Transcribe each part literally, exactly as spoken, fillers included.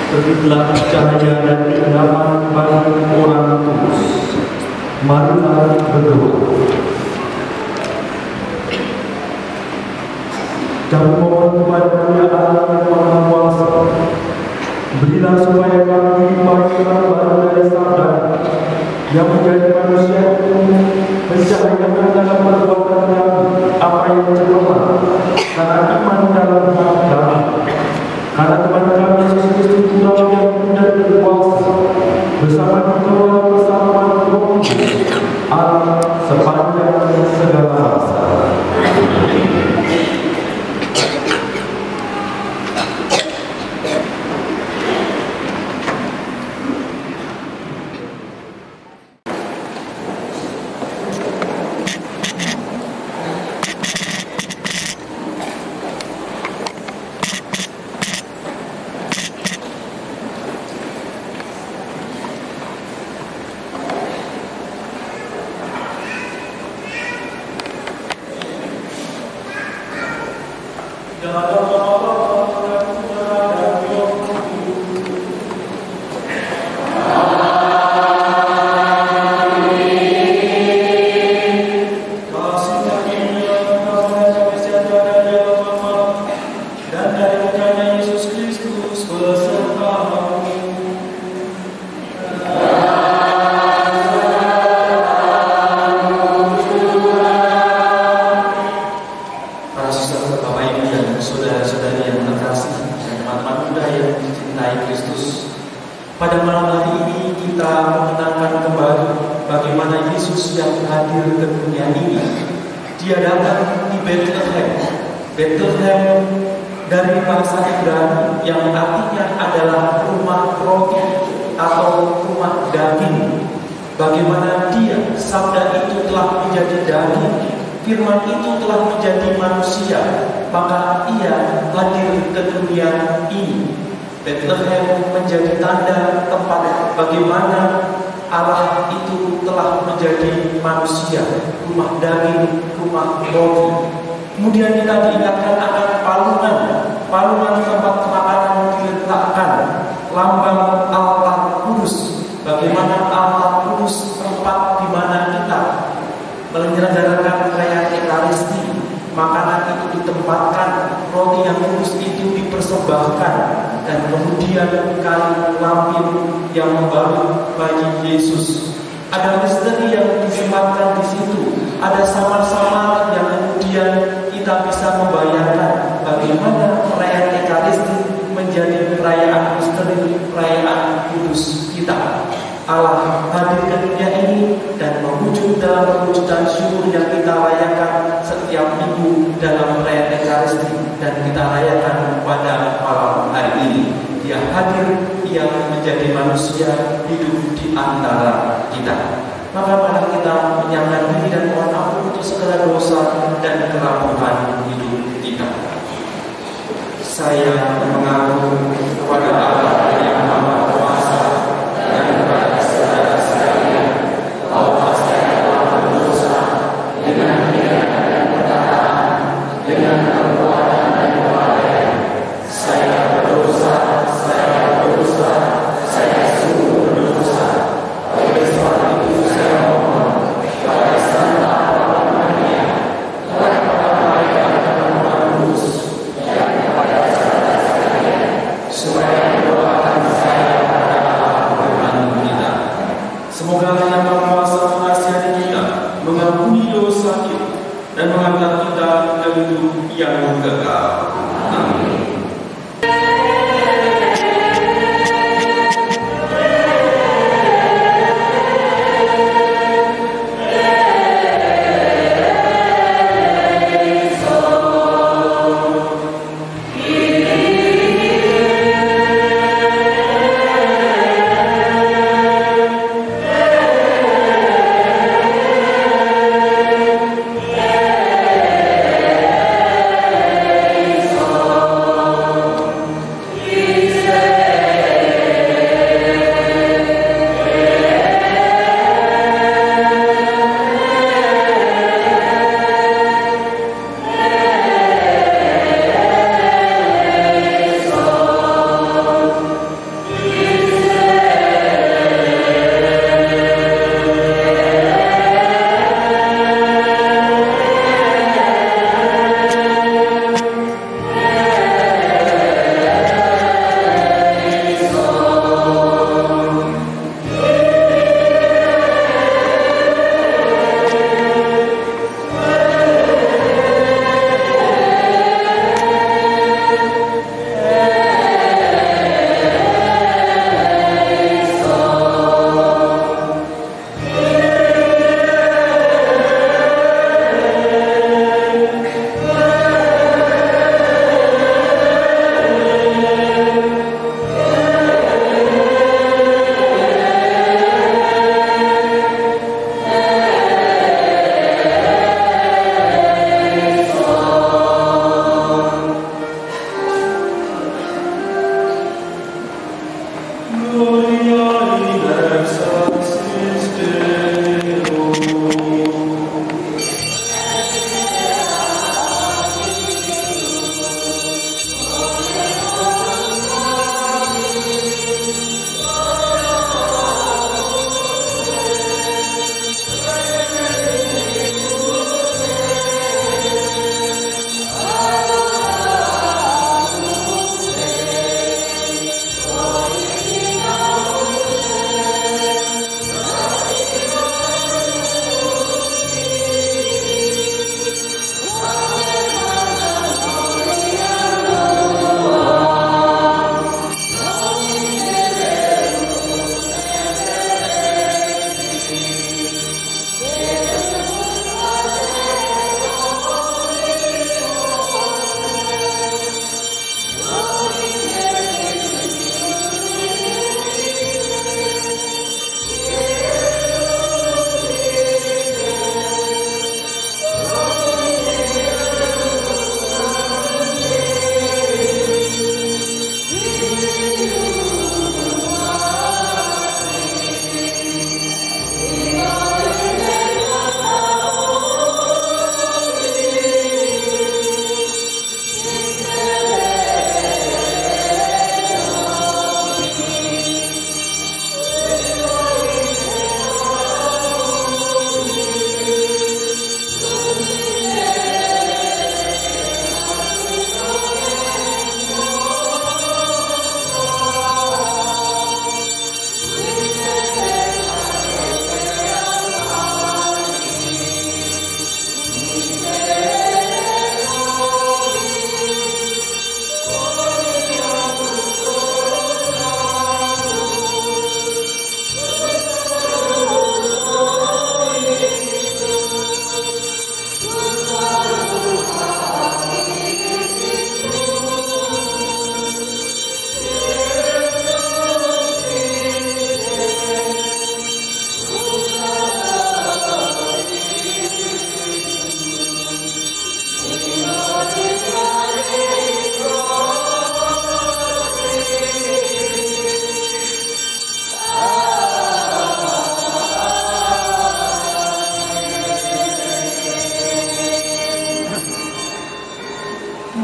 Terbitlah cahaya dan kegelapan bagi orang kudus. Marilah berdoa. Kami mohon kepada Dia Allah yang Maha Kuasa, berilah supaya kami dipakai baru dari sabda yang menjadi manusia itu mencahayakan dalam perbuatan kami apa yang cemerlang karena iman dalam hati kami. Karena Tuhan kami Yesus Kristus Putra yang muda dan kuasa bersama dikelola bersama Roh Kudus Allah sepanjang segala masa. Pada malam hari ini kita mengenangkan kembali bagaimana Yesus yang hadir ke dunia ini. Dia datang di Bethlehem. Bethlehem dari bahasa Ibrani yang artinya adalah rumah roti atau rumah daging. Bagaimana Dia, sabda itu telah menjadi daging, firman itu telah menjadi manusia, maka Ia hadir ke dunia ini. Bethlehem menjadi tanda tempat bagaimana Allah itu telah menjadi manusia, rumah daging, rumah roti. Kemudian kita diingatkan akan palungan, palungan tempat makanan diletakkan, lambang altar kudus. Bagaimana altar kudus tempat di mana kita menyelenggarakan perayaan Ekaristi, makanan itu ditempatkan, roti yang kudus itu dipersembahkan, dan kemudian kain lampin yang membalut bayi Yesus. Ada misteri yang disematkan di situ. Ada samar-samar yang kemudian kita bisa membayangkan bagaimana perayaan Ekaristi menjadi perayaan misteri, perayaan kudus kita. Allah hadir ke dunia ini dan mewujud dalam perwujudan syukur yang kita rayakan setiap minggu dalam perayaan Ekaristi dan kita rayakan pada malam hari ini. Dia hadir, Ia menjadi manusia hidup di antara kita. Maka mari kita menyatakan diri dan mohon ampun untuk segala dosa dan kerapuhan hidup kita. Saya mengaku kepada Allah yang Maha Kuasa dan kepada saudara sekalian bahwa saya telah berdosa dengan pikiran dan perkataan, dengan perbuatan dan kelalaian. Saya berdosa, saya berdosa, saya sungguh berdosa. Oleh sebab itu saya mohon kepada Santa Maria, kepada malaikat dan Roh Kudus, dan kepada saudara sekalian, supaya mendoakan saya pada Allah membantu kita. Semoga Yang Maha Kuasa mengasihani kita, mengampuni dosa kita, dan mengangkat kita ke hidup yang kekal. Amin. Oh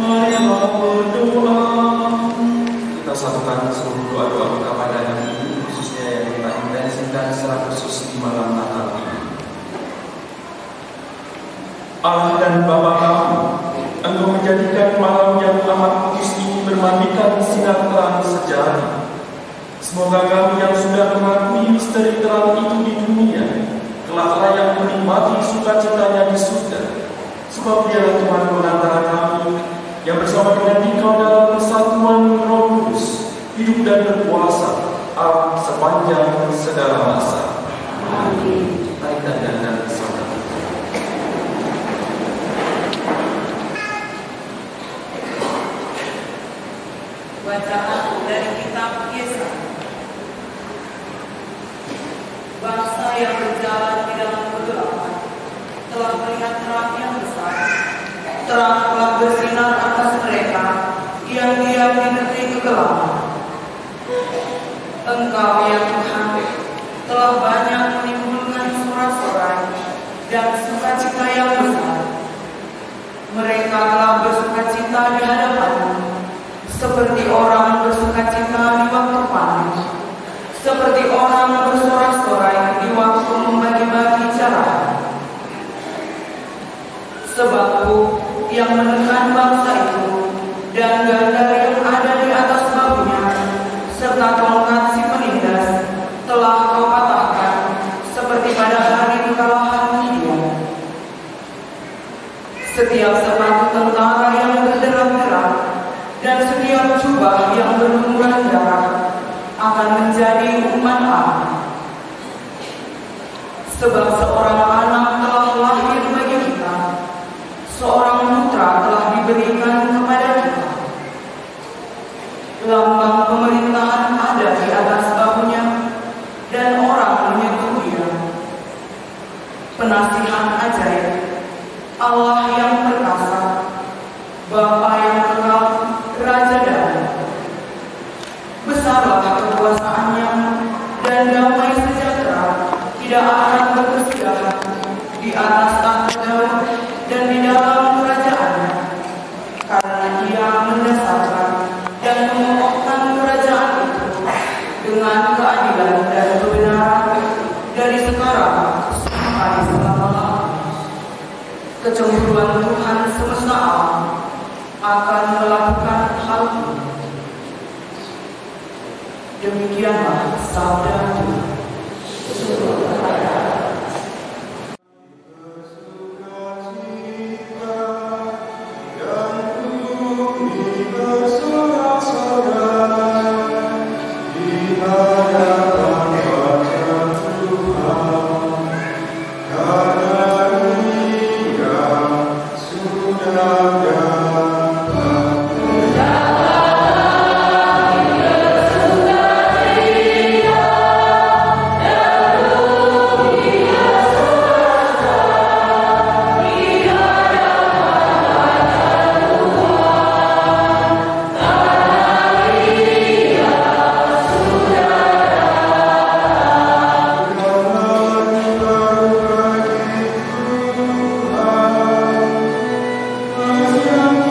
Marilah berdoa. Kita satukan seluruh doa-doa kepada ini, khususnya yang kita intensikan secara khusus di malam Natal ini. Allah dan Bapa kami, Engkau menjadikan malam yang amat kudus ini bermandikan sinar terang sejarah. Semoga kami yang sudah mengakui misteri terang itu di dunia, kelak layak menikmati sukacitanya di surga. Sebab Dialah Tuhan antara kami, yang bersama dengan Dikau dalam persatuan Roh Kudus, hidup dan berkuasa Allah sepanjang segala masa. Amin. Mari kita dengarkan bersama. Bacaan dari kitab Yesaya. Bangsa yang berjalan di dalam kegelapan telah melihat terang yang besar. Terang telah bersinar atas mereka yang diam di negeri kegelapan. Engkau ya Tuhan telah banyak menimbulkan sorak-sorai dan sukacita yang besar. Mereka telah bersukacita di hadapan-Mu, seperti orang bersukacita di waktu panen, seperti orang bersorak-sorai di waktu membagi-bagi jarahan. Sebab Ku yang menekan bangsa itu, dan gandar yang ada di atas bahunya, serta tongkat si penindas, telah Kau patahkan, seperti pada hari kekalahan Midian. Setiap sepatu tentara yang berderap-derap dan setiap jubah yang berlumuran darah akan menjadi umat Allah. Sebab seorang anak telah lahir bagi kita, seorang putra telah diberikan kepada kita. Lambang pemerintahan ada di atas bahunya, dan orang menyebut Dia Penasihat Ajaib, Allah yang perkasa, Bapa yang kekal, Raja damai. Besarlah kekuasaannya, dan damai sejahtera tidak akan berkesudahan di atas tahta Daud dan di dalam kerajaannya, karena Ia mendasarkan dan mengokohkan kerajaan itu dengan keadilan dan kebenaran dari sekarang sampai selama-lamanya. Kecemburuan Tuhan semesta alam akan melakukan hal ini. Demikianlah sabda Tuhan. Yang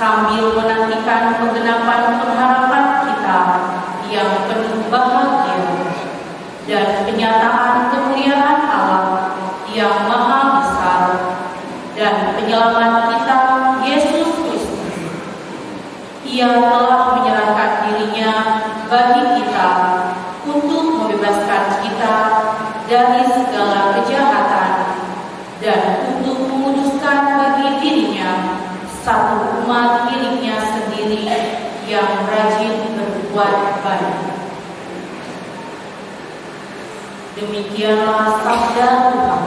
sambil menantikan penggenapan pengharapan kita yang penuh bahagia dan penyataan kemuliaan Allah yang maha besar dan penyelamat kita Yesus Kristus. Ia telah menyerahkan dirinya bagi kita untuk membebaskan kita dari segala kejahatan dan untuk menguduskan bagi dirinya satu umat miliknya sendiri yang rajin berbuat baik. Demikianlah sabda Tuhan.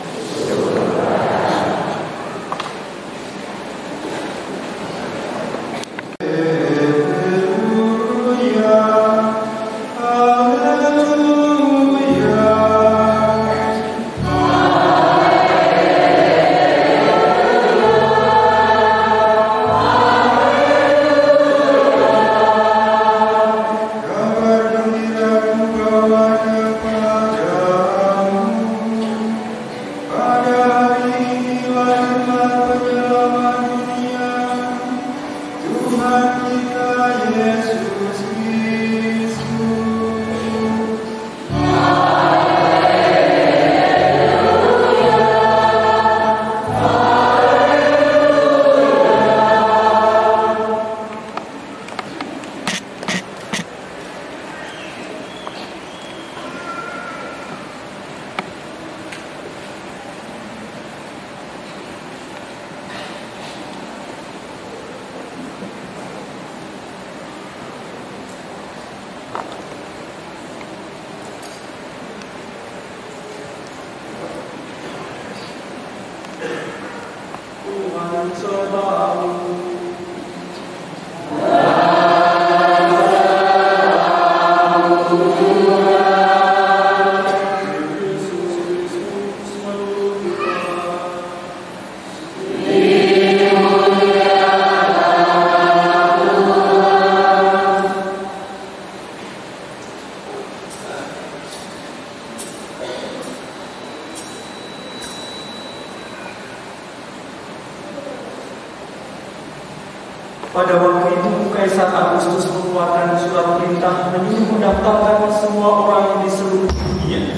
Pada waktu itu, Kaisar Agustus mengeluarkan surat perintah menyuruh mendaftarkan semua orang di seluruh dunia.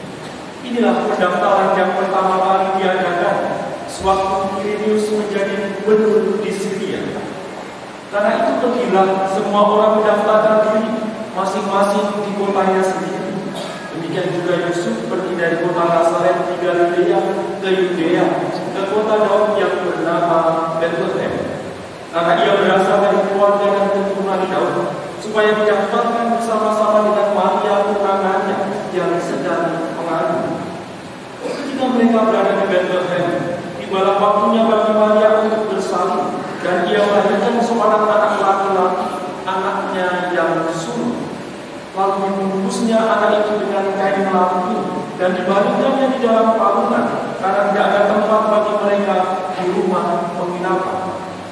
Inilah pendaftaran yang pertama kali diadakan sewaktu Quirinius menjadi gubernur di Syria. Karena itu pergilah semua orang mendaftarkan diri masing-masing di kotanya sendiri. Demikian juga Yusuf pergi dari kota Nazaret di Galilea ke Yudea, ke kota Daud yang bernama Bethlehem. Karena ia berasal dari keluarga dan keturunan Daud, supaya didaftarkan bersama-sama dengan Maria tunangannya yang sedang mengandung. Ketika mereka berada di Bethlehem, tibalah waktunya bagi Maria untuk bersalin, dan ia melahirkan seorang anak laki-laki, anaknya yang sulung. Lalu dibungkusnya anak itu dengan kain lampu dan dibaringkannya di dalam palungan, karena tidak ada tempat bagi mereka di rumah penginapan.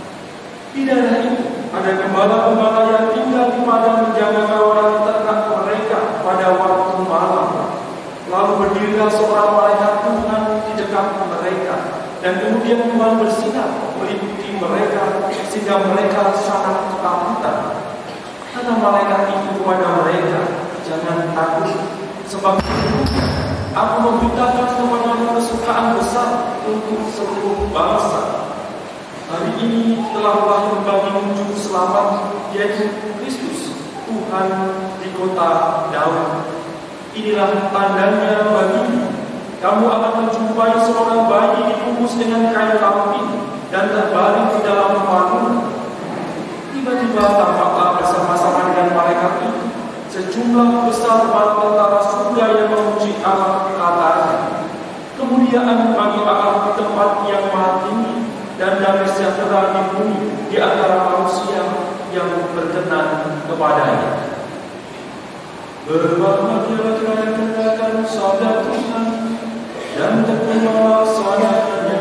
Di daerah itu ada gembala-gembala yang tinggal di padang menjaga kawanan ternak mereka pada waktu malam. Lalu berdirilah seorang malaikat Tuhan di dekat mereka, dan kemudian Tuhan bersinar meliputi mereka sehingga mereka sangat ketakutan. Kata malaikat itu kepada mereka, "Jangan takut, sebab aku memberitakan kepadamu kesukaan besar untuk seluruh bangsa. Hari ini telah lahir bagimu juru selamat, yaitu Kristus, Tuhan di kota Daud. Inilah tandanya bagimu. Kamu akan menjumpai seorang bayi dibungkus dengan kain lampin dan terbaring di dalam palungan." Tiba-tiba tampaklah bersama-sama dengan malaikat itu sejumlah besar bala tentara surga yang memuji Allah, katanya, "Kemuliaan bagi Allah di tempat yang maha tinggi, dan damai sejahtera di bumi di antara manusia yang berkenan kepadanya." Berbahagialah kita yang mendengarkan sabda Tuhan dan terimalah salatnya.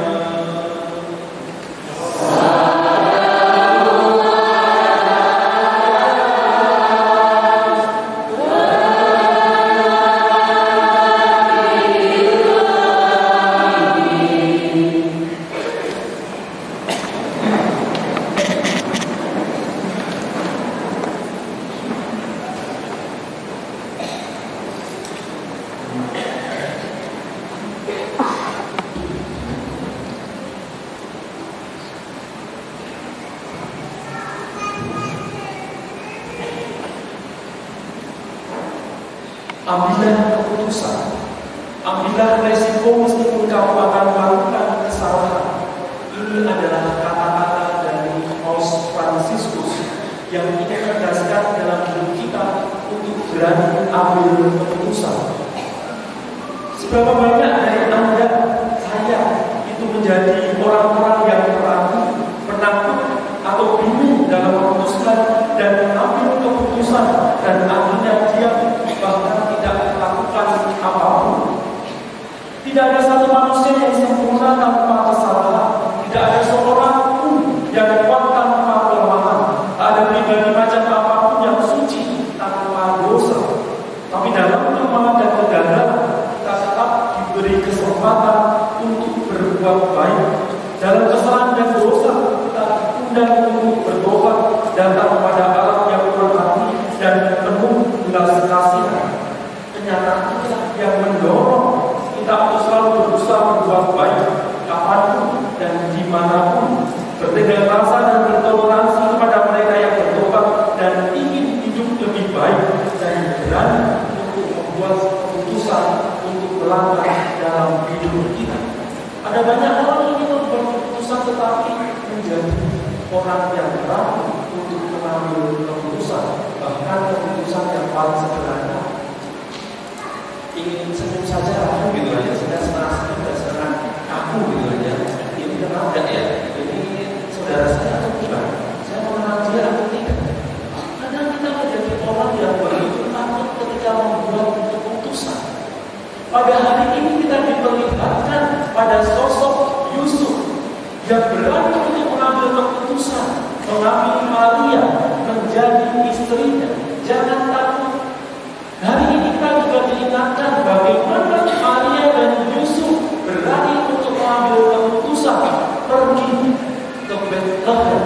ambillah keputusan, ambillah resiko meskipun kamu akan melakukan kesalahan. Ini adalah kata-kata dari Paus Fransiskus yang ingin menegaskan dalam hidup kita untuk berani ambil keputusan. Seberapa banyak dari Anda, saya, itu menjadi orang-orang yang ragu, penakut, atau bingung dalam memutuskan dan mengambil keputusan, dan akhirnya diam, bahkan tidak melakukan apapun. Tidak ada satu manusia yang sempurna tanpa kesalahan. Tidak ada seorang pun yang kuat tanpa kelemahan. Tak ada pribadi macam apapun yang suci tanpa dosa. Tapi dalam kelemahan dan kegagalan, kita tetap diberi kesempatan untuk berbuat baik. Dalam kesalahan dan dosa, kita diundang untuk bertobat, datang kepada Allah yang murah hati dan penuh belas kasihan. Kenyataan itulah yang mendorong kita untuk selalu berusaha berbuat baik, kapanpun dan dimanapun, bertegas rasa dan bertoleransi kepada mereka yang bertobat dan ingin hidup lebih baik, dan berani untuk membuat keputusan untuk melangkah dalam hidup kita. Ada banyak orang yang ingin membuat keputusan tetapi menjadi orang yang ragu untuk mengambil keputusan, bahkan keputusan yang paling sederhana. Ingin senyum saja aku gitu aja, sudah setengah senyum dan setengah aku gitu aja. Ini kenal gak ya? Ini saudara saya atau bukan? Saya mengenal dia atau tidak? Kadang kita menjadi orang yang begitu takut ketika membuat keputusan. Pada hari ini kita diperlihatkan pada sosok Yusuf yang berani untuk mengambil keputusan, mengambil Maria menjadi istrinya. Jangan takut. Hari ini kita juga diingatkan bagaimana Maria dan Yusuf berani untuk mengambil keputusan pergi ke Bethlehem.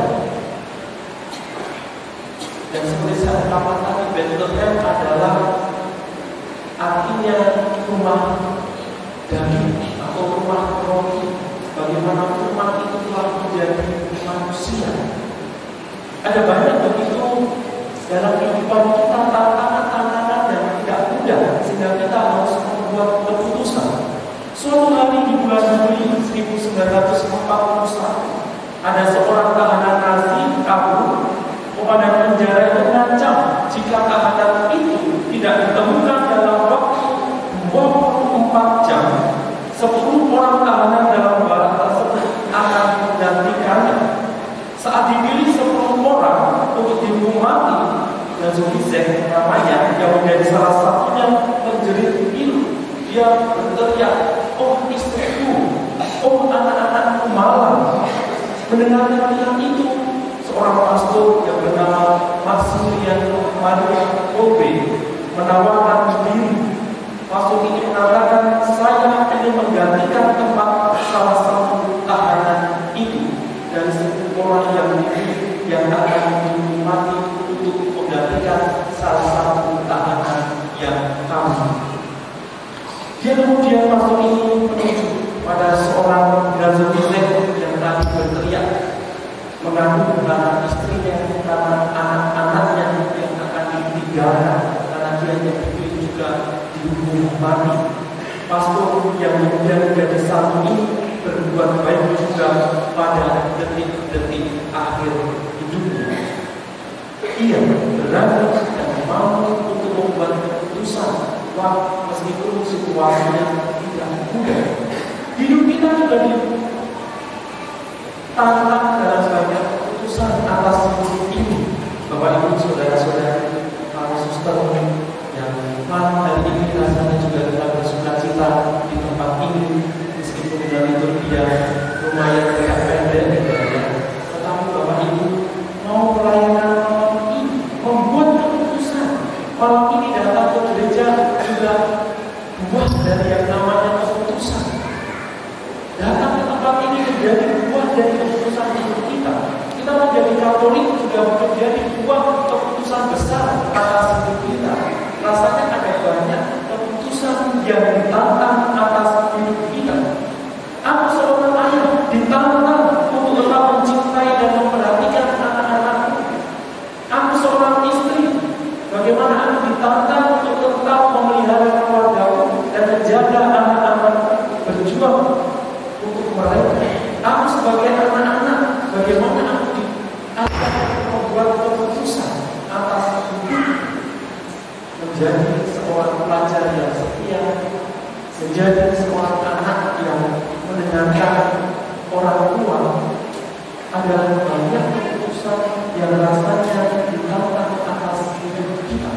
Dan seperti saya katakan tadi, Bethlehem adalah artinya rumah daging atau rumah roti. Bagaimana rumah itu telah menjadi manusia. Ada banyak begitu dalam kehidupan kita tantangan-tantangan yang tidak mudah sehingga kita harus membuat keputusan. Suatu hari di bulan Juli seribu sembilan ratus empat puluh satu, ada seorang tahanan Nazi kabur. Komandan penjara itu mengancam jika tahanan itu tidak ditemukan dalam waktu dua puluh empat jam, sepuluh orang tahanan dalam barak tersebut akan menggantikannya. Saat dipilih sepuluh orang untuk dihukum mati, dan Zulizek namanya yang menjadi salah satunya menjerit pilu. Dia berteriak, "Oh istriku, oh anak-anakku malam." Mendengar teriakan itu, seorang pastor yang bernama Maximiliano Maria Kolbe menawarkan diri. Pastor ini mengatakan, "Saya ingin menggantikan tempat salah satu tahanan itu dari sepuluh orang yang dipilih yang akan dihukum mati untuk menggantikan salah satu tahanan yang kabur." Dia kemudian pastor ini menuju pada seorang Zulizek yang tadi berteriak, mengandung anak istrinya karena anak-anaknya yang akan ditinggalkan karena dia yang dipilih juga dihukum mati. Pastor yang kemudian menjadi satu ini berbuat baik juga pada detik-detik akhir hidupnya. Ia berani dan mau untuk membuat keputusan, wah meskipun situasinya tidak mudah. Hidup kita juga ditantang dalam banyak keputusan atas hidup ini. Bapak Ibu, saudara-saudari, para suster yang malam hari ini rasanya juga kita bersukacita di tempat ini, meskipun dalam liturgi yang lumayan agak pendek, tetapi Bapak Ibu mau pelayanan malam ini, membuat keputusan malam ini datang ke gereja juga buah dari yang namanya keputusan. Datang ke tempat ini menjadi buah dari keputusan hidup kita. Kita menjadi Katolik juga menjadi buah keputusan besar atas hidup kita. Rasanya ada banyak keputusan yang ditantang atas hidup kita. Aku seorang ayah ditantang untuk tetap mencintai dan memperhatikan anak-anakku. Aku seorang istri, bagaimana aku ditantang untuk tetap memelihara menjadi seorang anak yang mendengarkan orang tua adalah banyak keputusan yang rasanya ditantang atas hidup kita.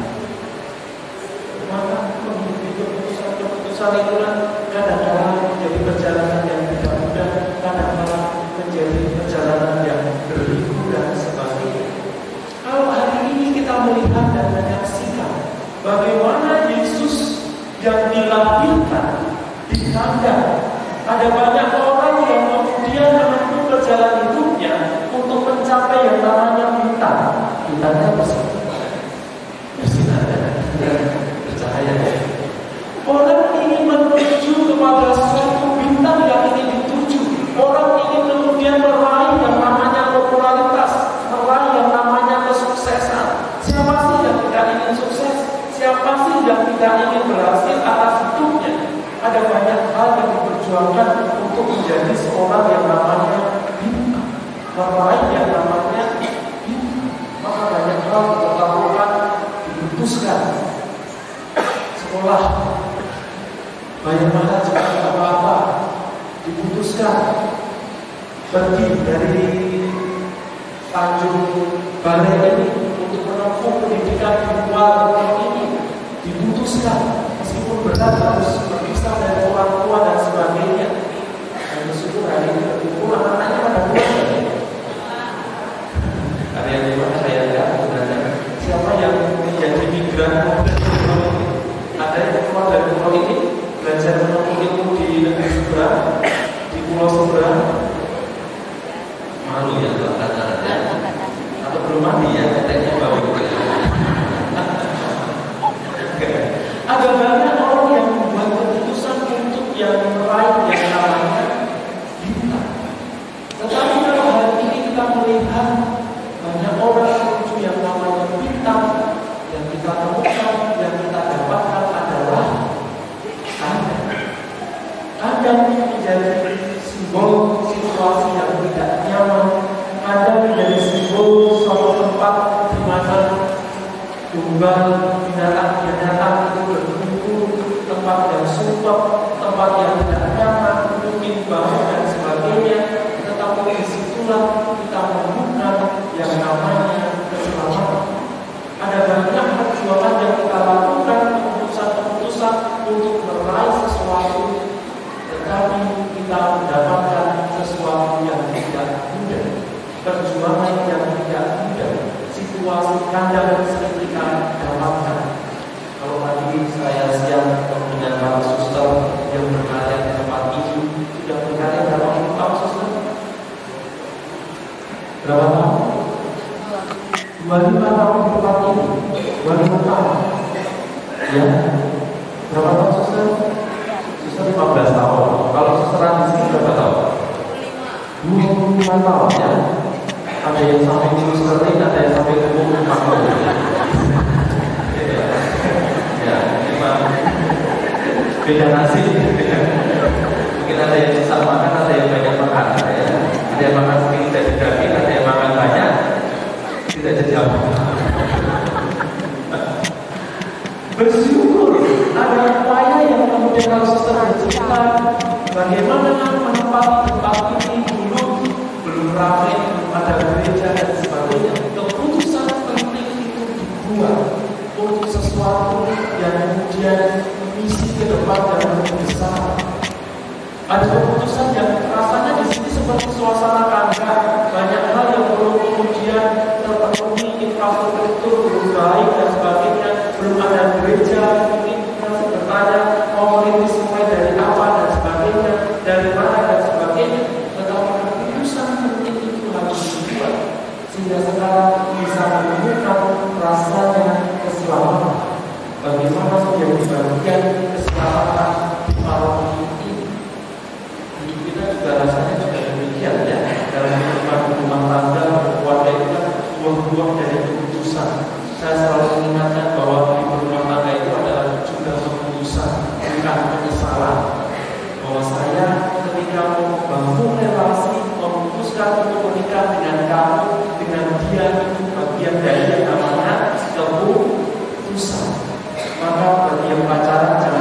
Maka mengikuti keputusan-keputusan itulah kadang-kadang menjadi perjalanan yang tidak mudah, kadang-kadang menjadi perjalanan yang berliku dan sebagainya. Kalau hari ini kita melihat dan menyaksikan bagaimana Yesus yang dilahirkan di kandang, ada banyak orang yang kemudian menempuh perjalanan hidupnya untuk mencapai yang namanya bintang. Bintangnya bersih, bersinar dan bercahaya. Orang ingin menuju kepada suatu bintang yang ingin dituju. Orang ingin kemudian meraih yang namanya popularitas, meraih yang namanya kesuksesan. Siapa sih yang tidak ingin sukses? Siapa sih yang tidak ingin berhasil atas hidupnya? Ada banyak hal yang diperjuangkan untuk menjadi seorang yang namanya bintang, meraih yang namanya bintang. Maka banyak hal diperlukan, diputuskan. Sekolah, banyak hal juga apa-apa diputuskan. Pergi dari Tanjung Balai ini untuk menempuh pendidikan di luar negeri ini diputuskan, meskipun berat harus berpisah dari orang tua dan sebagainya. Dan bersyukur hari ini berkumpul anak-anaknya pada bulan. Ada yang di mana saya lihat sebenarnya siapa yang menjadi migran ada yang keluar dari pulau ini belajar menempuh ilmu di negeri seberang, di pulau seberang. Malu ya kalau kata-kata atau belum mandi ya katanya bawa itu. Ada banyak orang yang membuat keputusan untuk yang meraih yang namanya bintang. Tetapi kalau hari ini kita melihat banyak orang menuju yang namanya bintang, yang kita temukan, yang kita dapatkan adalah kandang. Kandang menjadi simbol situasi yang tidak nyaman. Kandang menjadi simbol suatu tempat di mana tunggal binatang-binatang itu berkumpul, tempat yang sumpah, tempat yang tidak nyaman, mungkin bau dan sebagainya. Tetapi disitulah kita menemukan yang namanya keselamatan. Ada banyak perjuangan yang kita lakukan, keputusan-keputusan untuk meraih sesuatu, tetapi kita mendapatkan sesuatu yang tidak mudah, perjuangan yang tidak mudah, situasi kandang sering kita dapatkan. Kalau tadi saya siang dengan para suster yang berkarya di tempat ini, sudah berkarya berapa puluh tahun suster? Berapa tahun? dua puluh lima tahun di tempat ini, dua puluh lima tahun. Ya, berapa tahun suster? Suster lima belas tahun. Kalau susteran di sini berapa tahun? dua puluh lima tahun ya. Ada yang sampai lulus kering, ada yang sampai umur empat puluh. Ya, memang beda nasi. Mungkin ada yang susah makan, ada yang banyak makan. Ya. Ada yang makan sedikit tidak daging, ada yang makan banyak tidak jejak. Bersyukur ada upaya yang kemudian harus tercipta. Bagaimana menempati tempat ini dulu belum ramai, ada gereja dan sebagainya. Keputusan penting itu dibuat untuk sesuatu yang kemudian misi ke depan dan lebih besar. Ada keputusan yang rasanya di sini seperti suasana kandang, banyak hal yang belum kemudian terpenuhi, infrastruktur belum baik dan sebagainya, belum ada gereja. Mungkin masih bertanya mau merintis mulai dari apa dan sebagainya, dari mana dan sebagainya. Tetapi keputusan penting itu harus dibuat sehingga sekarang bisa menemukan rasanya keselamatan. Bagaimana menjadi bagian keselamatan di malam ini? Hidup kita juga rasanya juga demikian ya. Dalam kehidupan rumah tangga, keluarga itu kan buah-buah dari keputusan. Saya selalu mengingatkan bahwa hidup rumah tangga itu adalah juga keputusan, bukan penyesalan. Bahwa saya ketika membangun relasi, memutuskan untuk menikah dengan kamu, dengan dia, itu bagian dari yang namanya keputusan. Maka bagi yang pacaran jangan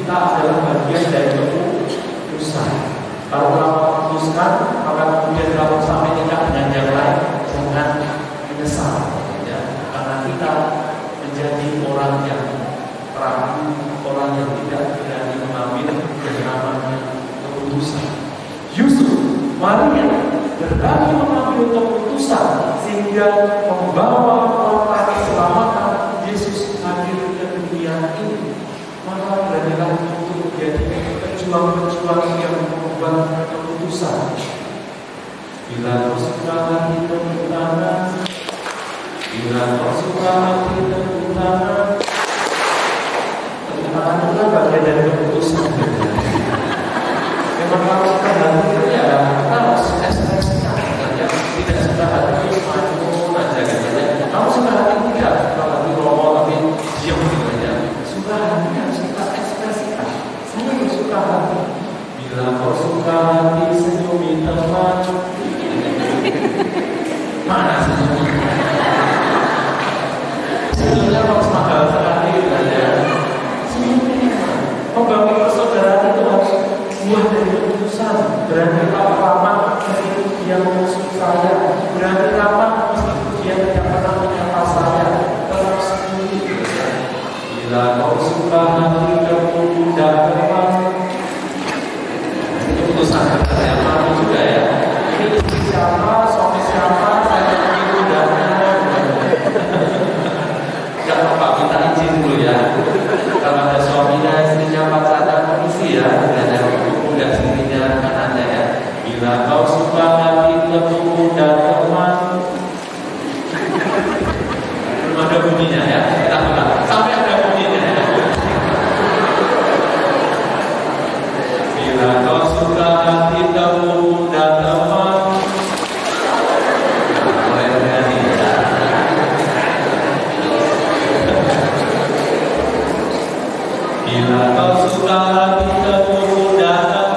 kita adalah bagian dari keputusan. Kalau kamu memutuskan, maka kemudian kamu sampai nikah dengan yang lain, jangan menyesal, ya. Karena kita menjadi orang yang ragu, orang yang tidak berani mengambil yang namanya keputusan. Yusuf, Maria berani mengambil keputusan sehingga membawa kota keselamatan Yesus hadir ke dunia ini. Maka beranilah untuk menjadi pejuang-pejuang yang membuat keputusan. Bila kau suka hati tepuk tangan, bila kau suka hati tepuk tangan, tepuk tangan itu bagian dari keputusan. Memang kalau suka hati itu ya harus ekspresikan, ya. Tidak suka hati maju aja gitu ya. Kamu suka hati tidak, suka hati romo tapi diam gitu aja. Suka hati harus kita ekspresikan. Saya suka hati. Bila kau suka hati senyumi teman. Mana senyumi? Sebenarnya harus mahal sekali aja. Senyumi. Membangun persaudaraan itu harus buah dari keputusan. Berani lama meskipun dia musuh saya, berani lama meskipun dia tidak pernah menyapa saya, tetap sendiri. Bila kau suka hati kamu dan teman, itu keputusan saya malu juga ya. Ini istri siapa, suami siapa, saya itu dan nggak apa-apa, kita izin dulu ya. Kalau ada suaminya, istrinya pacaran, permisi ya. Enggak sendirinya kanannya ya. Bila kau suka hati tepuk dan teman. Belum ada bunyinya ya. Kita buka sampai ada bunyinya. Bila kau suka hati tepuk dan teman. Mulai berani ya. Bila kau suka hati tepuk dan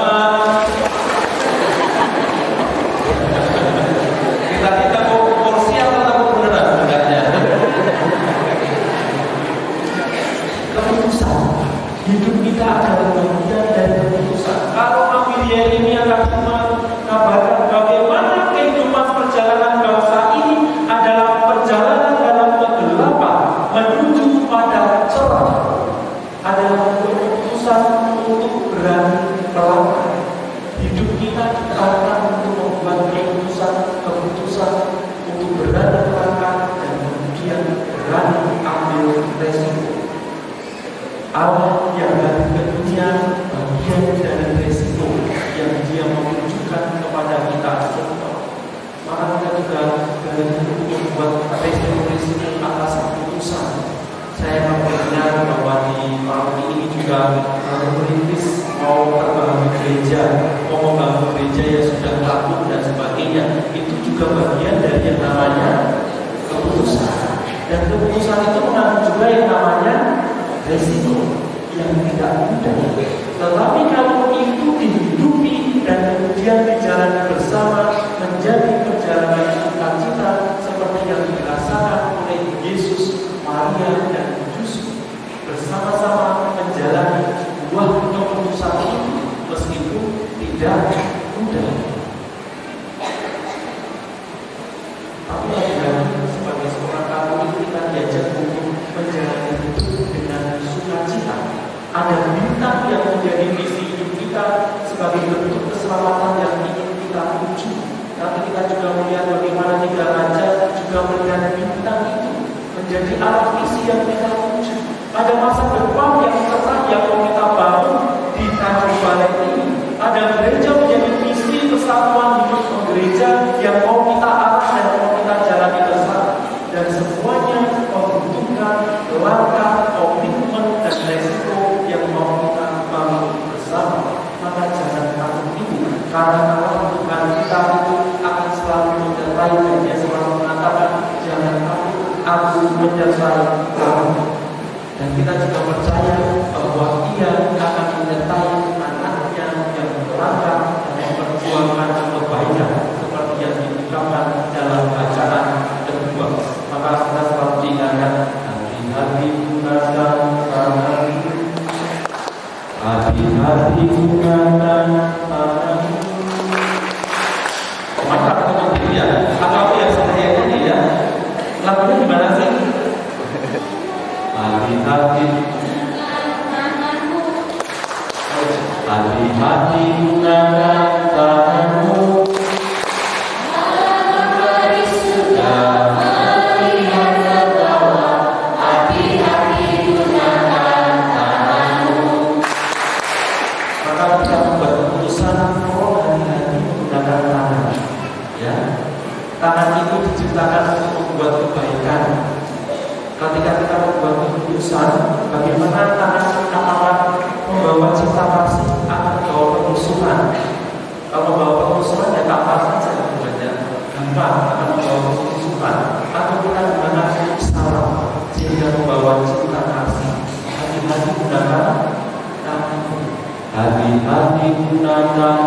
hidup kita adalah bagian dari keputusan. Kalau Amelia ini akan cuma kabarkan bagaimana kehidupan perjalanan bangsa ini adalah perjalanan dalam kegelapan menuju pada cerah, adalah keputusan untuk berani melangkah. Hidup kita diarahkan untuk membuat keputusan, keputusan untuk berani melangkah dan kemudian berani ambil resiko. Allah yang hadir ke dunia bagian dari resiko yang dia menunjukkan kepada kita semua. Maka kita juga berani untuk membuat resiko-resiko atas keputusan. Saya mendengar bahwa di tahun ini juga merintis mau terbangun gereja, mau membangun gereja yang sudah rapuh dan sebagainya. Itu juga bagian dari yang namanya keputusan. Dan keputusan itu mengandung juga yang namanya resiko yang tidak mudah. Tetapi kalau itu dihidupi dan kemudian dijalani bersama menjadi perjalanan sukacita seperti yang dirasakan oleh Yesus, Maria dan Yusuf, bersama-sama menjalani buah keputusan itu meskipun tidak mudah. Tapi lagi-lagi sebagai seorang Katolik kita diajak untuk menjalani hidup dengan sukacita. Ada bintang yang menjadi misi hidup kita sebagai bentuk keselamatan yang ingin kita tuju. Tapi kita juga melihat bagaimana tiga raja juga melihat bintang itu menjadi arah visi yang kita tuju. Ada masa depan yang cerah yang mau kita bangun di Tanjung Balai ini. Ada gereja menjadi misi kesatuan hidup gereja yang mau kita arah dan mau kita jalani bersama. Dan semuanya membutuhkan langkah, komitmen dan resiko yang mau kita bangun bersama. Maka jangan takut itu, karena Allah Tuhan kita itu akan selalu menyertai dan Dia selalu mengatakan jangan takut, aku menyertai kamu. Dan kita juga percaya bahwa Ia akan menyertai anaknya yang melangkah dan memperjuangkan kebaikan seperti yang diungkapkan dalam bacaan kedua. Maka kita selalu diingatkan hati-hati gunakan tangan Hati-hati gunakan tanganmu. Mantap teman-teman ya. Atau yang saya ini ya. Lagunya gimana sih? Hati-hati. Hati-hati gunakan tanganmu. Tangan itu diciptakan untuk membuat kebaikan. Ketika kita membuat keputusan, bagaimana tangan kita akan membawa cinta kasih akan membawa pemusuhan. Kalau membawa pemusuhan ya tak pasti saja saja gampang akan membawa pemusuhan. Atau kita gunakan salam sehingga membawa cinta kasih. Hati-hati gunakan tangan. Hati-hati gunakan.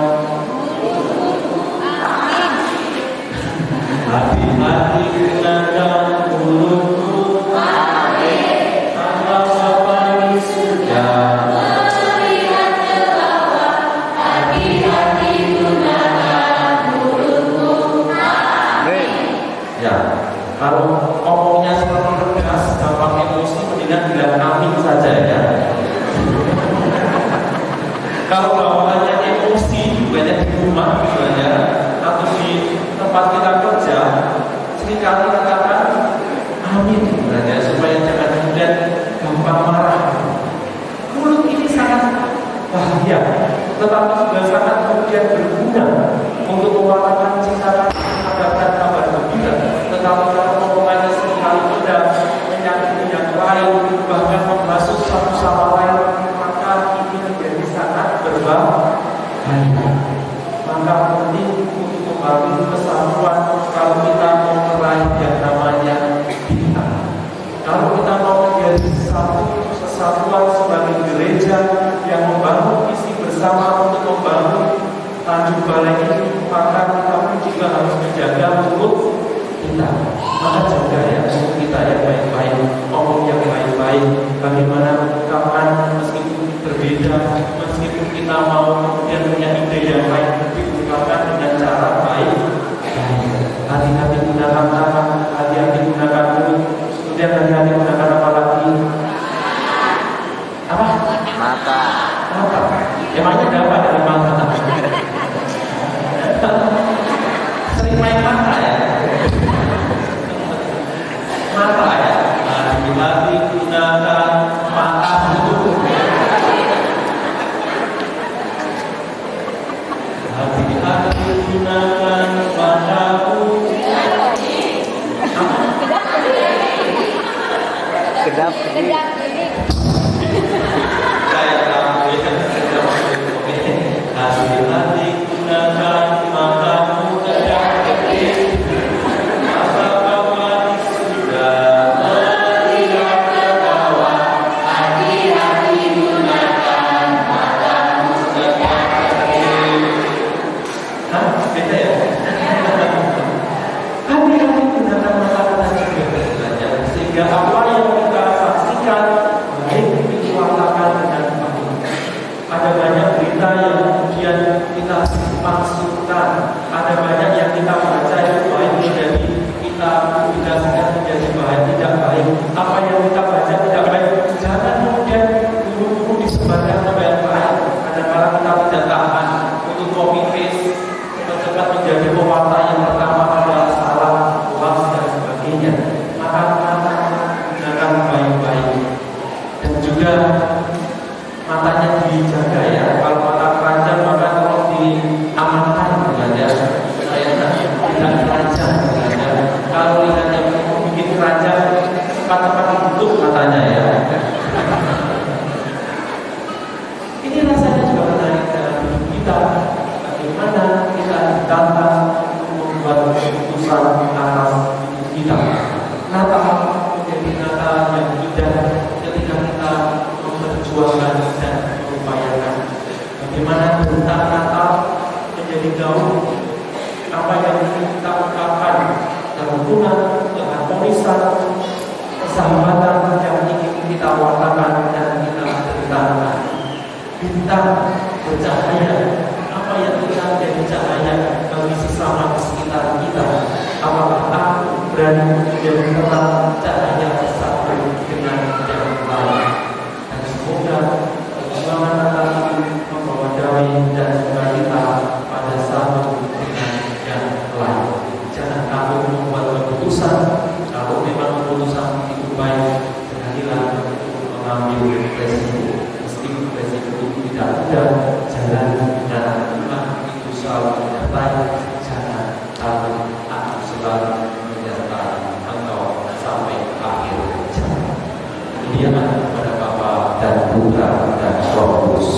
Hati-hati gunakan mulutmu. Tanpa apa sudah melihat ke bawah. Hati-hati gunakan mulutmu. Ya, kalau ngomongnya seperti tegas, gampang emosi, mendingan bilang amin saja ya. Kalau bawaannya emosi, banyak di rumah misalnya, atau di tempat kita kerja, seringkali katakan amin sebenarnya supaya jangan kemudian gampang marah. Mulut ini sangat bahaya, tetapi juga sangat kemudian berguna untuk mewartakan cinta dan kabar gembira. Tetapi kalau omongannya seringkali tidak menyakiti yang lain, bahkan membasuh satu sama lain, maka ini menjadi sangat berbahaya. Maka penting untuk membangun kesatuan. Kalau kita mau meraih yang namanya kita, kalau kita mau menjadi satu kesatuan sebagai gereja yang membangun visi bersama untuk membangun Tanjung Balai ini, maka kita pun juga harus menjaga mulut kita. Maka jaga ya mulut kita yang baik-baik, ngomong yang baik-baik, bagaimana mengungkapkan meskipun berbeda, meskipun kita mau kemudian punya ide yang lain, diungkapkan dengan cara baik. Hati-hati gunakan tangan, hati-hati gunakan mulut, kemudian hati-hati gunakan apa lagi? Apa? Mata. Mata. Emangnya ada apa dari mata? Sering main mata ya? Mata ya? Hati-hati gunakan mata itu. Hati-hati gunakan matamu. Kedap. Saya tahu ya. Hati-hati gunakan matamu. Kedap. Masa bapak sudah melihat ke bawah. Hati-hati gunakan matamu. Kedap. Hah? Beda ya? Hati-hati gunakan mata kita juga belajar, sehingga apa yang kita saksikan baik diwartakan dengan baik. Ada banyak berita yang kemudian kita maksudkan, ada banyak yang kita baca itu baik menjadi kita publikasikan menjadi baik tidak baik. Apa yang kita baca tidak baik, jangan kemudian buru-buru disebarkan ke yang lain. Kadang-kadang kita tidak tahan untuk copy paste, cepat menjadi pewarta yang pertama adalah salah, hoax dan sebagainya. Maka mata gunakan baik-baik, dan juga matanya dijaga ya. Kalau mata keranjang maka kalau diamankan saja, supaya tidak keranjang saja. Kalau lihatnya bikin keranjang, cepat-cepat ditutup matanya ya. Ini rasanya juga menarik dalam hidup kita. Bagaimana kita ditantang membuat keputusan atas kita. Natal menjadi Natal yang indah ketika kita memperjuangkan dan mengupayakan. Bagaimana tentang Natal menjadi gaul, apa yang ingin kita ungkapkan, kerukunan, keharmonisan, persahabatan yang ingin kita wartakan dan kita ceritakan. bintang bercahaya. Apa yang kita menjadi cahaya bagi sesama di sekitar kita? Apakah aku berani menjadi terang cahaya satu dengan yang lain? Dan semoga perjuangan Natal membawa damai dan sukacita pada satu dengan yang lain. Jangan takut membuat keputusan. Kalau memang keputusan itu baik, beranilah untuk mengambil resiko. Meski resiko itu tidak mudah, jalan dan iman itu selalu menyertai. Jangan takut, aku selalu menyertai engkau sampai akhir jalan. Kemuliaan kepada Bapa dan Putra dan Roh Kudus.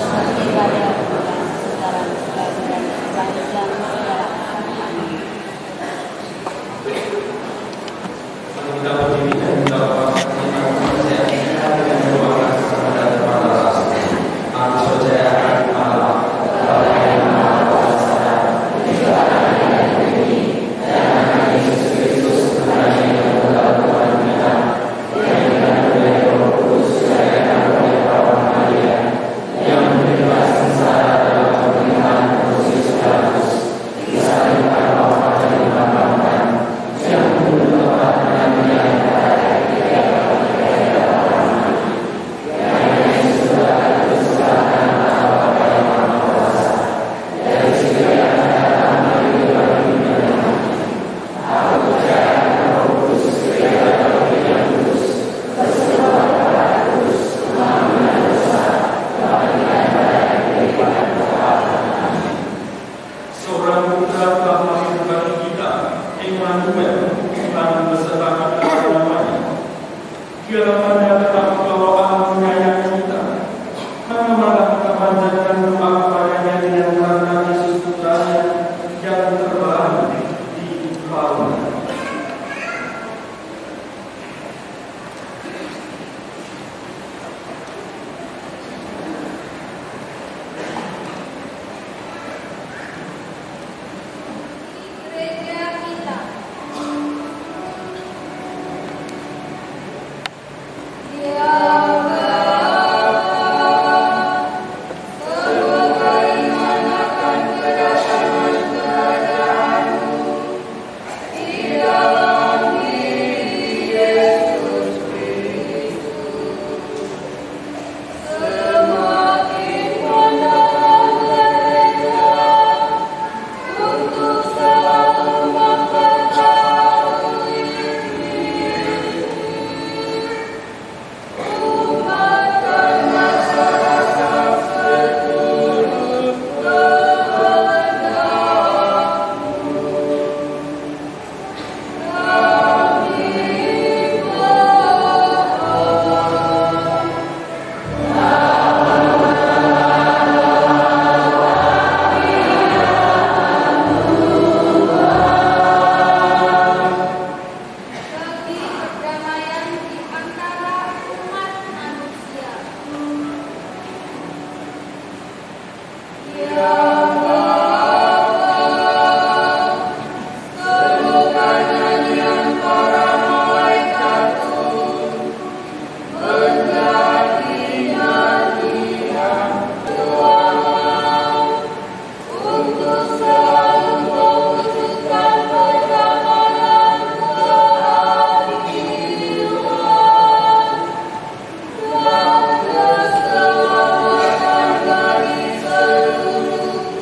Kita berdiri dan kita Seluruh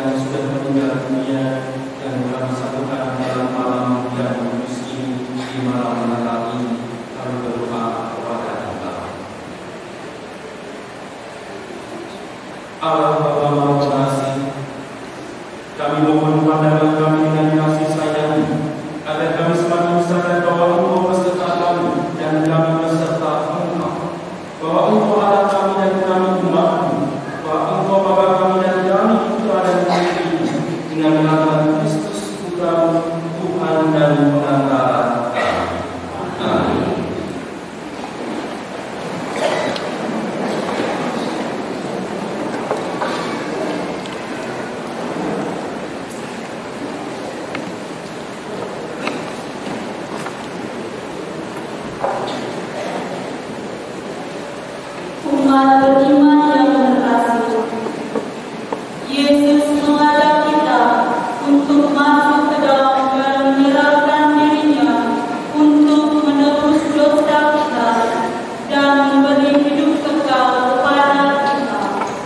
yang sudah meninggal dunia yang kami satukan dalam malam yang kudus ini di malam Natal ini, kami berdoa kepada Allah. Allah Bapa Maha Pengasih, kami mohon pandangan kami dengan kasih sayang, agar kami semakin sadar bahwa Engkau beserta kami dan kami beserta Engkau, bahwa Engkau ada kami dan kami umat-Mu, bahwa Engkau Bapa kami dan kami putra dan putri, dengan nama Kristus Putra-Mu, Tuhan dan Pengantara kami. Amin. Umat beriman yang terkasih, Yesus mengajak kita untuk masuk ke dalam dan menyerahkan dirinya untuk menebus dosa kita dan memberi hidup kekal kepada kita.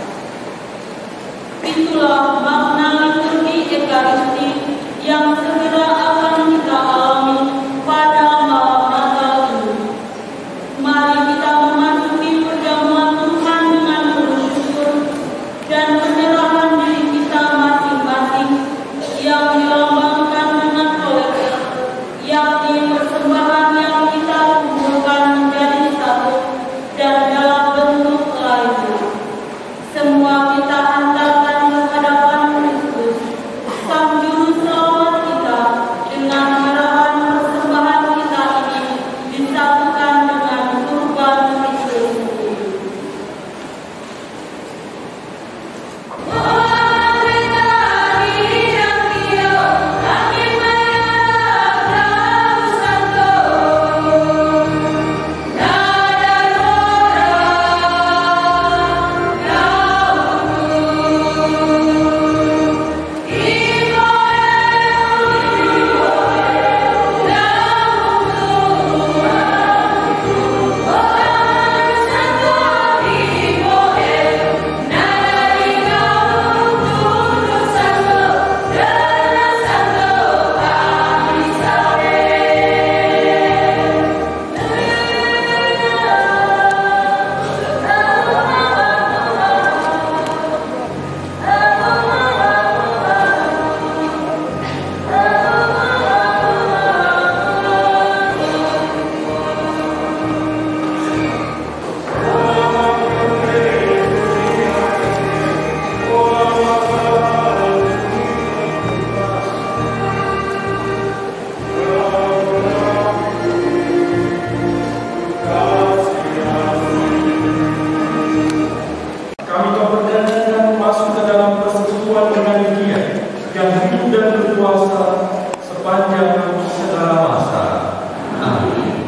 Itulah makna liturgi Ekaristi yang segera akan kita alami pada malam Natal ini. Mari kita memasuki perjamuan Tuhan dengan penuh syukur dan menyerahkan diri kita masing-masing yang dilambangkan dengan kolektif, yakni persembahan yang kita kumpulkan menjadi satu dan dalam bentuk lainnya. Semua kita hantarkan ke hadapan Kristus, Sang Juru Selamat kita, dengan menyerahkan persembahan kita ini disatukan dengan kurban Kristus sendiri. Kami kau perjanjikan masuk ke dalam persekutuan dengan Dia yang hidup dan berkuasa sepanjang segala masa. Amin.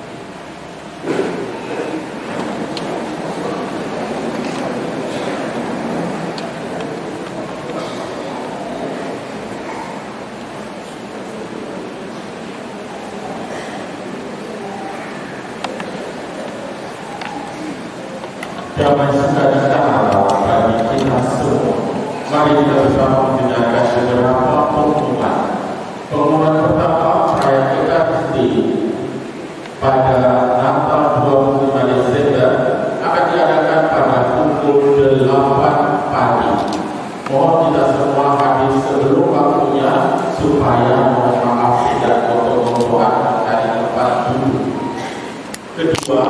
Damai sukacita bagi kita semua. Mari kita bersama mendengarkan beberapa pengumuman. Pengumuman pertama, perayaan Ekaristi pada Natal dua puluh lima Desember akan diadakan pada pukul delapan pagi. Mohon kita semua hadir sebelum waktunya supaya mohon maaf tidak foto-fotoan dari tempat duduk. Kedua,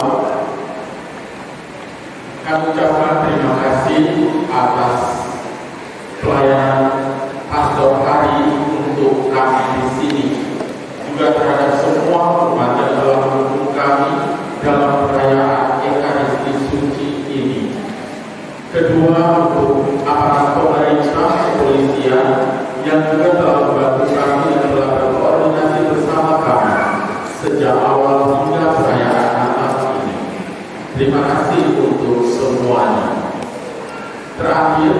kami ucapkan terima kasih atas pelayanan Pastor Hari untuk kami di sini, juga terhadap semua umat yang telah mendukung kami dalam perayaan Ekaristi Suci ini. Kedua, untuk aparat pemerintah kepolisian yang juga telah membantu kami dan telah berkoordinasi bersama kami sejak awal hingga perayaan Natal ini. Terima kasih untuk semuanya. Terakhir,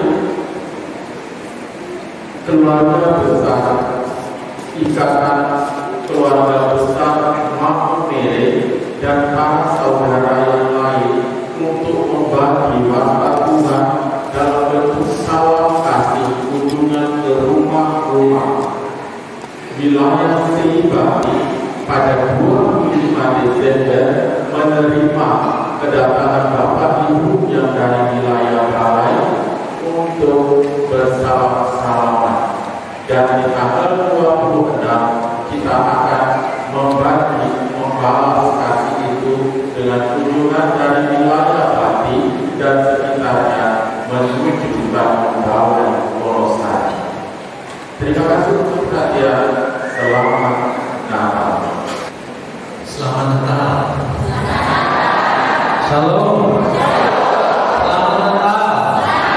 keluarga besar Ikatan Keluarga Besar Mak Mere dan para saudara yang lain untuk membagi warta Tuhan dalam bentuk salam kasih kunjungan rumah. Wilayah Sribati pada dua puluh lima Desember menerima kedatangan Bapak Ibu yang dari wilayah Balai untuk bersalam-salaman. Dan di tanggal dua puluh enam kita akan membagi membalas kasih itu dengan kunjungan dari wilayah Pati dan sekitarnya menuju Bandung Balai Wonosari. Terima kasih untuk perhatian. Selamat Natal. Selamat Natal. Shalom. Selamat Natal.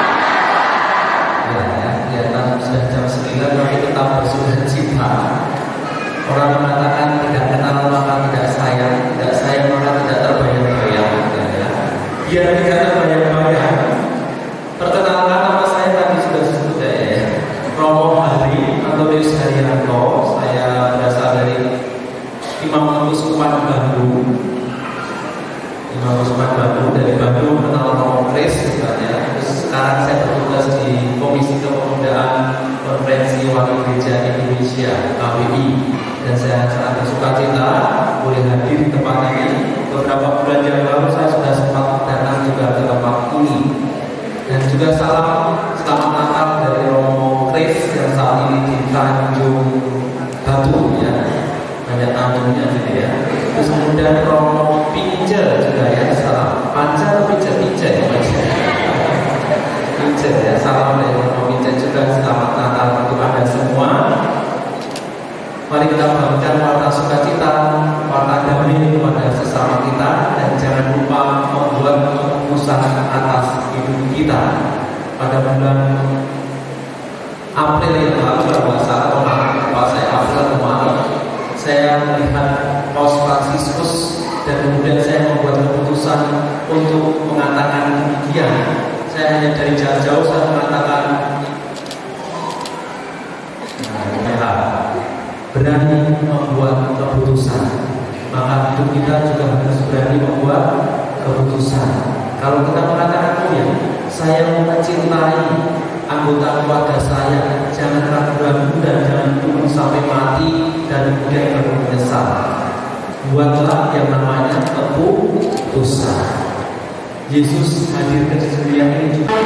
Ya, ya, kelihatan sudah jam sembilan tapi tetap bersukacita. Orang mengatakan tidak kenal maka tidak sayang, tidak sayang maka tidak terbayang-bayang. Ya. Biar tidak terbayang-bayang. Perkenalkan nama saya tadi sudah disebut ya. Romo Hari Antonius Haryanto. Saya berasal dari Imam Uskupan Bandung. Imam Uskupan Bandung dari Bandung kenal Romo Kris misalnya. Terus sekarang saya bertugas di Komisi Kepemudaan Konferensi Wakil Gereja Indonesia K W I. Dan saya sangat bersuka cita boleh hadir di tempat ini. Beberapa bulan yang lalu saya sudah sempat datang juga ke tempat ini. Dan juga salam selamat Natal dari Romo Kris yang saat ini di Tanjung Batu ya, banyak tamunya gitu ya. Terus kemudian Romo Pincer juga ya, salam Pancer Pincer Pincer ya Pincer ya, salam dari Romo Pincer juga, selamat Natal untuk Anda semua. Mari kita bagikan warta sukacita, warta damai kepada sesama kita, dan jangan lupa membuat keputusan atas hidup kita. Pada bulan April yang lalu, kalau salah atau Pak saya April atau Maret, saya melihat Paus Fransiskus dan kemudian saya membuat keputusan untuk mengatakan demikian. Saya hanya dari jauh-jauh saya mengatakan, nah, berani membuat keputusan, maka hidup kita juga harus berani membuat keputusan. Kalau kita mengatakan, oh ya, saya mencintai anggota keluarga saya, jangan ragu-ragu dan jangan tunggu sampai mati dan kemudian baru menyesal. Buatlah yang namanya keputusan. Yesus hadir ke dunia ini juga.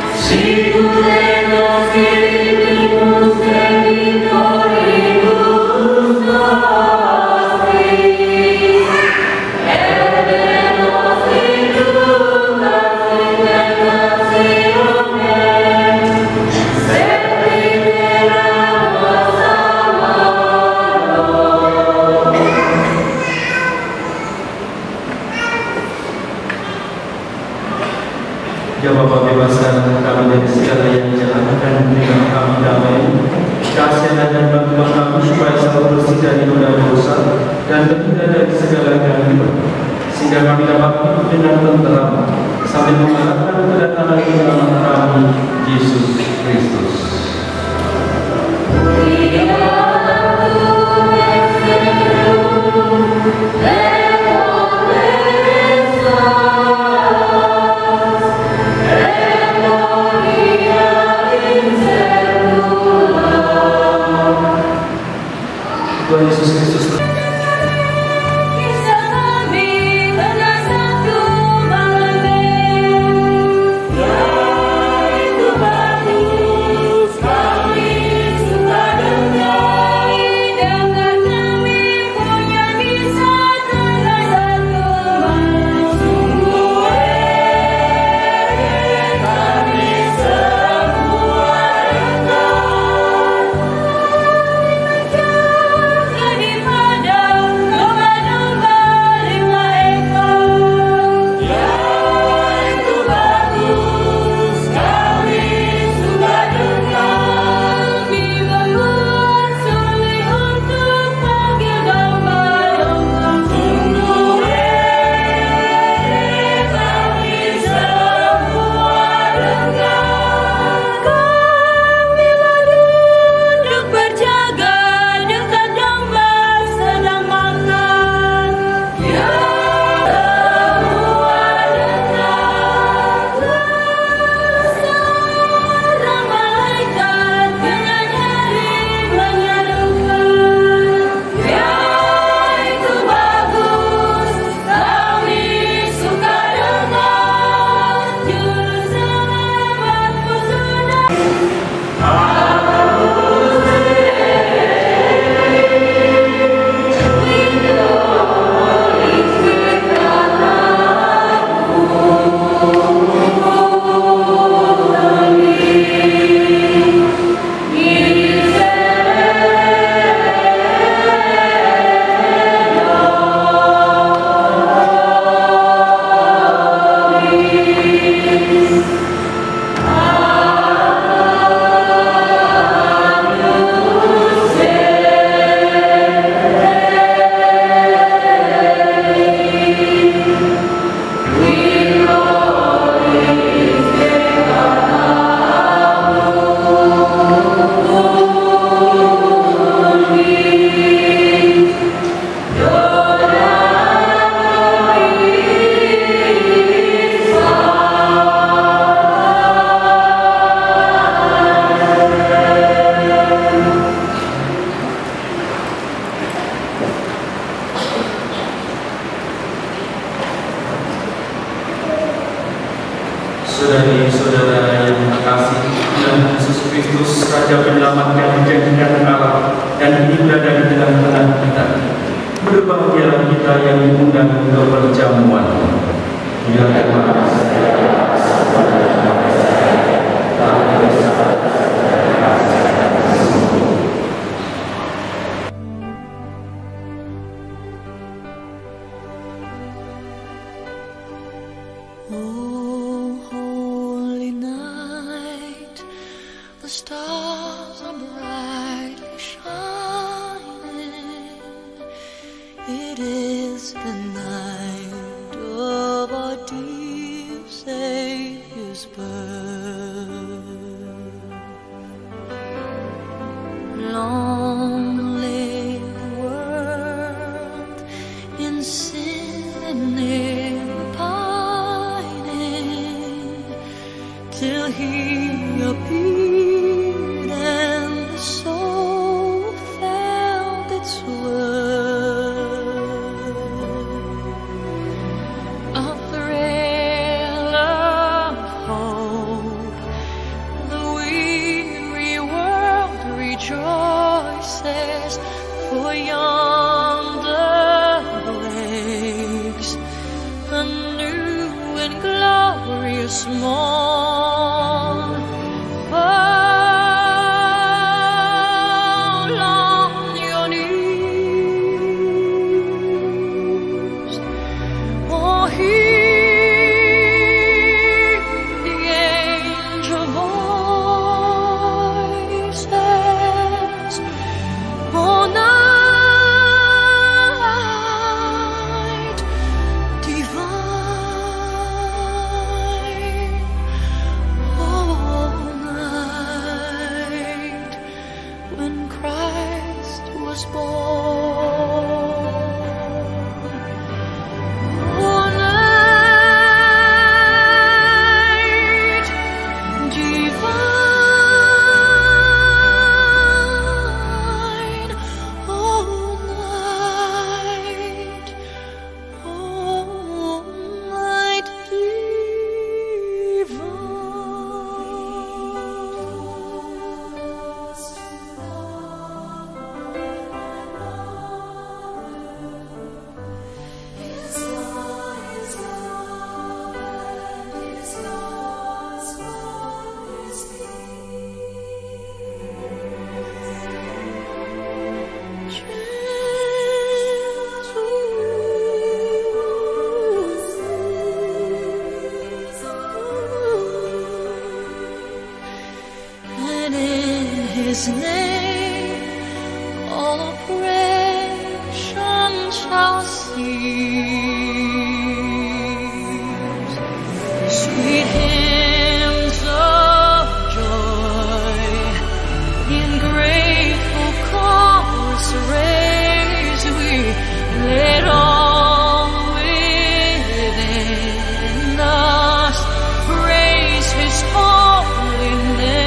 Ya Bapa, bebaskan kami dari segala yang jahat dan berikan kami damai, kasihan dan bantuan kami supaya selalu bersih dari noda dosa dan terhindar dari segala gangguan, sehingga kami dapat hidup dengan tenteram sambil mengharapkan kedatangan Tuhan kami Yesus Kristus. Tuhan Yesus Kristus. Itu menyelamatkan dijadikan Allah dan ini berada di tengah-tengah kita. Berbahagialah kita yang diundang ke perjamuan. Ya Allah. His name, all oppression shall cease. Sweet hymns of joy in grateful chorus raise we, let all within us praise His holy name.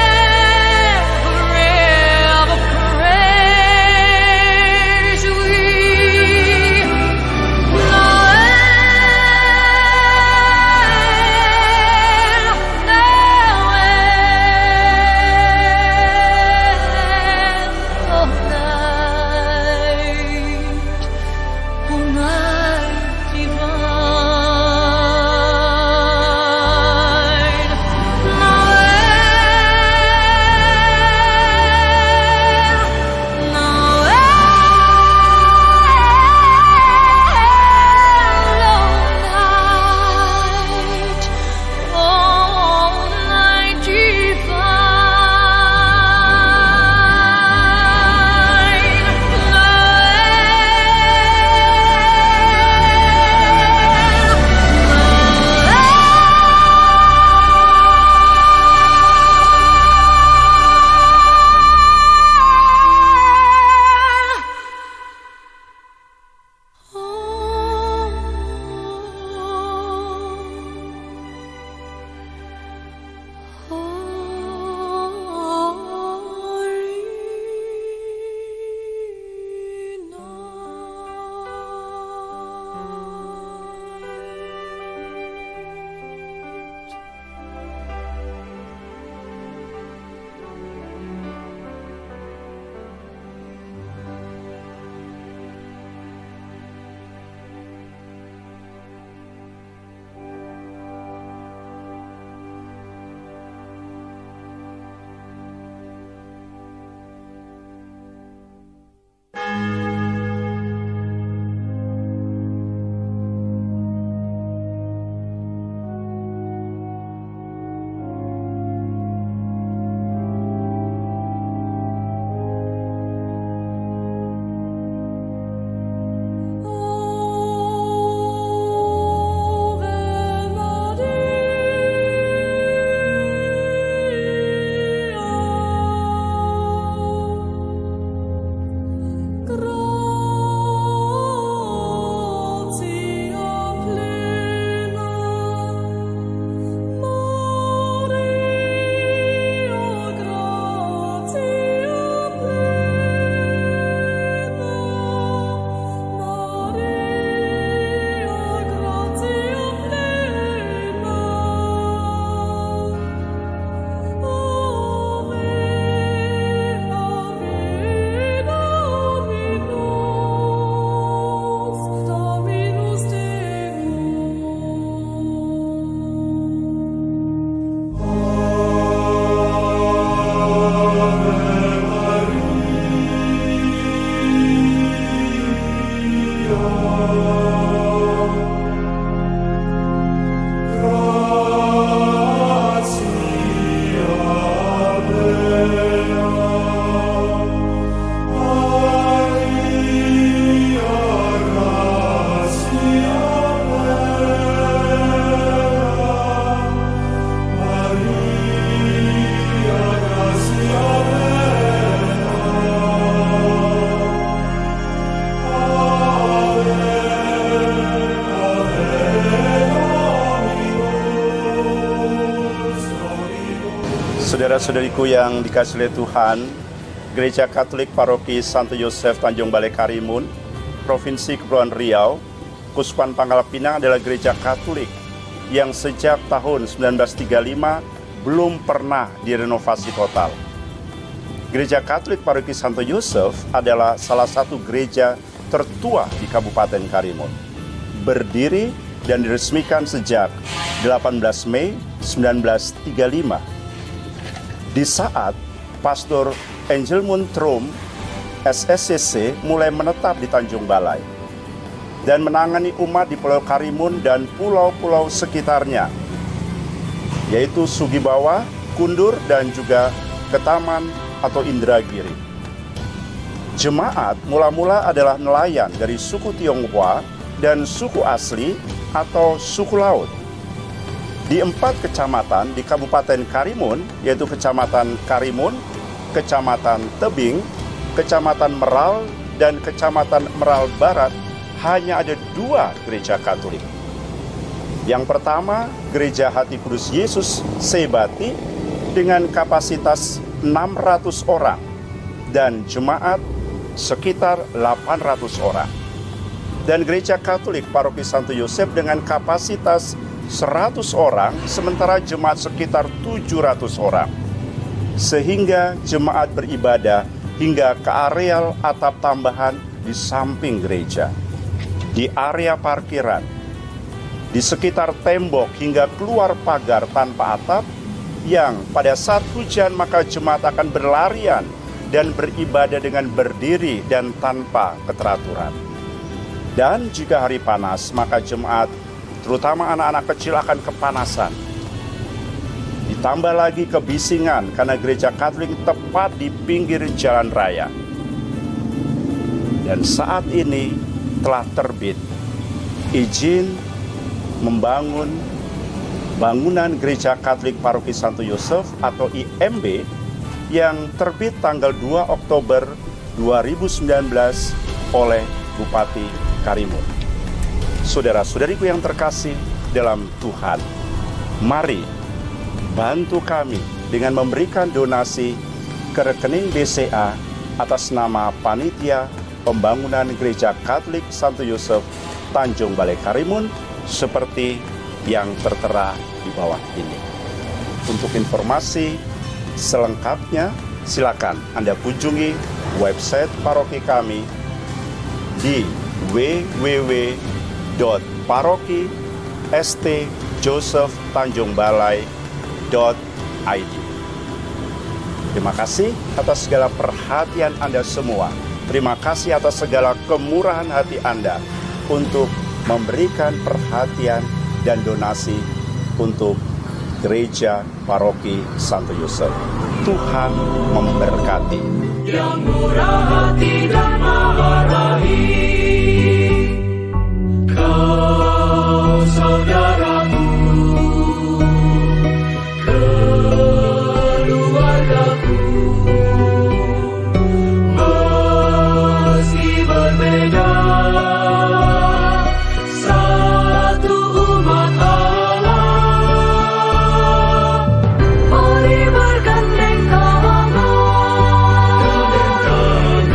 We Saudara-saudariku yang dikasihi oleh Tuhan, Gereja Katolik Paroki Santo Yosef Tanjung Balai Karimun, Provinsi Kepulauan Riau, Kuskupan Pangkal Pinang adalah gereja Katolik yang sejak tahun seribu sembilan ratus tiga puluh lima belum pernah direnovasi total. Gereja Katolik Paroki Santo Yosef adalah salah satu gereja tertua di Kabupaten Karimun. Berdiri dan diresmikan sejak delapan belas Mei seribu sembilan ratus tiga puluh lima. Di saat Pastor Angelmund Trom, S S C C, mulai menetap di Tanjung Balai dan menangani umat di Pulau Karimun dan pulau-pulau sekitarnya, yaitu Sugibawa, Kundur, dan juga Ketaman atau Indragiri. Jemaat mula-mula adalah nelayan dari suku Tionghoa dan suku asli atau suku laut. Di empat kecamatan di Kabupaten Karimun, yaitu Kecamatan Karimun, Kecamatan Tebing, Kecamatan Meral, dan Kecamatan Meral Barat, hanya ada dua gereja Katolik. Yang pertama, Gereja Hati Kudus Yesus Sebati dengan kapasitas enam ratus orang dan jemaat sekitar delapan ratus orang. Dan Gereja Katolik Paroki Santo Yosef dengan kapasitas seratus orang, sementara jemaat sekitar tujuh ratus orang. Sehingga jemaat beribadah hingga ke areal atap tambahan di samping gereja, di area parkiran, di sekitar tembok hingga keluar pagar tanpa atap, yang pada saat hujan maka jemaat akan berlarian dan beribadah dengan berdiri dan tanpa keteraturan. Dan jika hari panas, maka jemaat, terutama anak-anak kecil, akan kepanasan. Ditambah lagi kebisingan karena gereja Katolik tepat di pinggir jalan raya. Dan saat ini telah terbit izin membangun bangunan Gereja Katolik Paroki Santo Yosef atau I M B yang terbit tanggal dua Oktober dua ribu sembilan belas oleh Bupati Karimun. Saudara-saudariku yang terkasih dalam Tuhan, mari bantu kami dengan memberikan donasi ke rekening B C A atas nama Panitia Pembangunan Gereja Katolik Santo Yosef Tanjung Balai Karimun seperti yang tertera di bawah ini. Untuk informasi selengkapnya, silakan Anda kunjungi website paroki kami di w w w titik paroki st joseph tanjung balai titik i d. Terima kasih atas segala perhatian Anda semua. Terima kasih atas segala kemurahan hati Anda untuk memberikan perhatian dan donasi untuk Gereja Paroki Santo Yosef. Tuhan memberkati. Yang murah hati dan marahim, kau saudaraku, keluargaku, meski berbeda, satu umat Allah. Mari bergandeng tangan,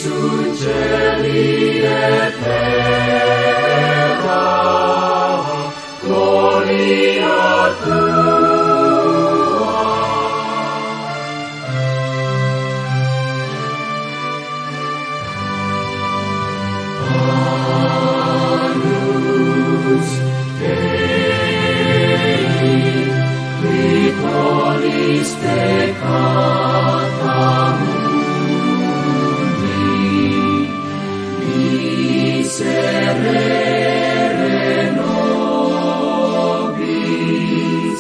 Suceli et terra, gloria tua. Anus Dei, qui tollis peccata miserere nobis.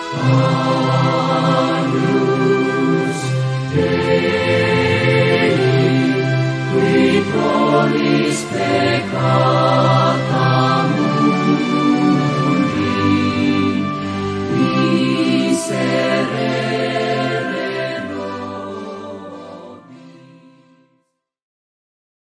Anus Dei, qui tollis peccata